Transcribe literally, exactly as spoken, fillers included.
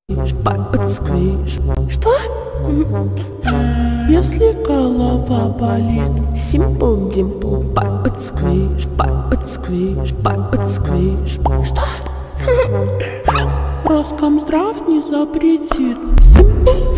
Подсквиш. Что? Если голова болит, Simple Dimple. Подсквиш. Подсквиш. Подсквиш. Что? Роскомздрав не запретит. Simple